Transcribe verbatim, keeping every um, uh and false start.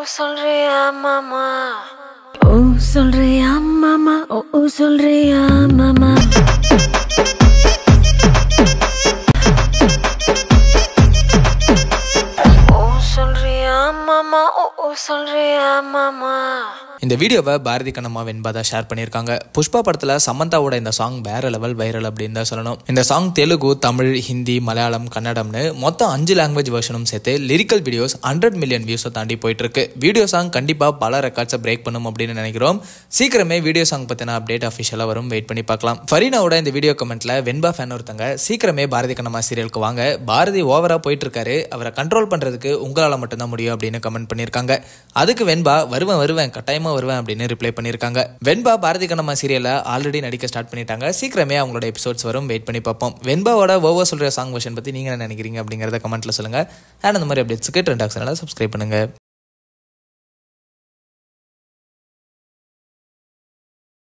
Solriya mama. Oh Solriya mama. Oh oh Solriya mama. Oh Solriya mama. Oh oh Solriya mama. இந்த வீடியோவை பாரதி கண்ணம்மா வெண்பா தான் share பண்ணியிருக்காங்க. புஷ்பா படத்தில் சமந்தாவோட இந்த சாங் வேற லெவல் வைரல் அப்படின்னு தான் சொல்லணும். இந்த சாங் தெலுங்கு, தமிழ், ஹிந்தி, மலையாளம், கன்னடம்னு மொத்தம் அஞ்சு லாங்குவேஜ் வெர்ஷனும் சேர்த்து லிரிக்கல் வீடியோஸ் ஹண்ட்ரட் மில்லியன் வியூஸை தாண்டி போயிட்டு இருக்கு. வீடியோ சாங் கண்டிப்பாக பல ரெக்கார்ட்ஸை பிரேக் பண்ணும் அப்படின்னு நினைக்கிறோம். சீக்கிரமே வீடியோ சாங் பற்றின அப்டேட் அஃபிஷியலாக வரும், வெயிட் பண்ணி பார்க்கலாம். ஃபரீனாவோட இந்த வீடியோ கமெண்ட்ல வெண்பா ஃபேன் ஒருத்தங்க சீக்கிரமே பாரதி கண்ணம்மா சீரியலுக்கு வாங்க, பாரதி ஓவரா போயிட்டு இருக்காரு, அவரை கண்ட்ரோல் பண்றதுக்கு உங்களால் மட்டும்தான் முடியும் அப்படின்னு கமெண்ட் பண்ணியிருக்காங்க. அதுக்கு வெண்பா வருவேன் வருவேன் கட்டாயமா வருவேன் அப்படின்னு ரிப்ளை பண்ணியிருக்காங்க. வெண்பா பாரதி கண்ணம்மா சீரியல்ல ஆல்ரெடி நடிக்க ஸ்டார்ட் பண்ணிட்டாங்க. சீக்கிரமே அவங்களோட எபிசோட்ஸ் வரும், வெயிட் பண்ணி பார்ப்போம். வெண்பாவோட ஓவர் சொல்ற சாங் வெர்ஷன் பத்தி நீங்க என்ன நினைக்கிறீங்க அப்படிங்கறத கமெண்ட்ல சொல்லுங்க. அண்ட் அந்த மாதிரி அப்டேட்ஸ்க்கு ட்ரெண்ட் ஆக்ஷனால சப்ஸ்கிரைப் பண்ணுங்க.